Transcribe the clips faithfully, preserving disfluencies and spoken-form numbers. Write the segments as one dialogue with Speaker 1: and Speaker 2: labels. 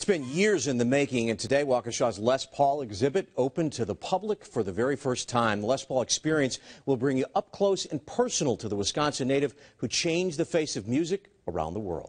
Speaker 1: been years in the making, and today Waukesha's Les Paul exhibit opened to the public for the very first time. The Les Paul experience will bring you up close and personal to the Wisconsin native who changed the face of music around the world.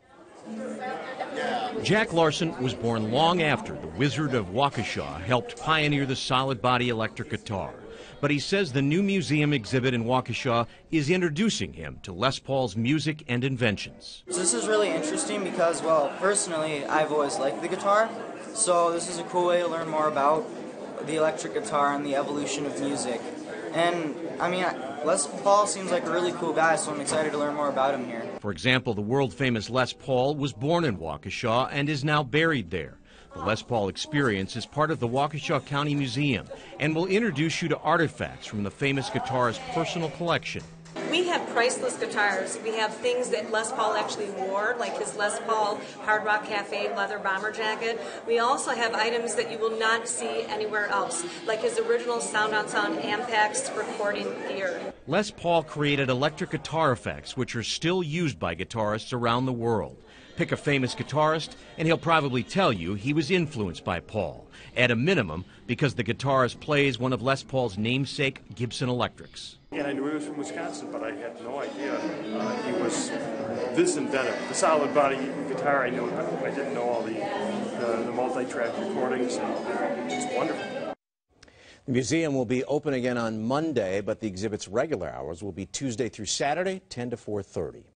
Speaker 2: Jack Larson was born long after the Wizard of Waukesha helped pioneer the solid body electric guitar. But he says the new museum exhibit in Waukesha is introducing him to Les Paul's music and inventions.
Speaker 3: So this is really interesting because, well, personally, I've always liked the guitar. So this is a cool way to learn more about the electric guitar and the evolution of music. And, I mean, Les Paul seems like a really cool guy, so I'm excited to learn more about him here.
Speaker 2: For example, the world-famous Les Paul was born in Waukesha and is now buried there. The Les Paul experience is part of the Waukesha County Museum and will introduce you to artifacts from the famous guitarist's personal collection.
Speaker 4: We have priceless guitars. We have things that Les Paul actually wore, like his Les Paul Hard Rock Cafe leather bomber jacket. We also have items that you will not see anywhere else, like his original Sound on Sound Ampex recording gear.
Speaker 2: Les Paul created electric guitar effects, which are still used by guitarists around the world. Pick a famous guitarist, and he'll probably tell you he was influenced by Paul, at a minimum because the guitarist plays one of Les Paul's namesake Gibson Electrics.
Speaker 5: And I knew he was from Wisconsin, but I had no idea uh, he was this inventive. The solid body guitar, I knew, I didn't know all the, the, the multi-track recordings, and it's wonderful.
Speaker 1: The museum will be open again on Monday, but the exhibit's regular hours will be Tuesday through Saturday, ten to four thirty.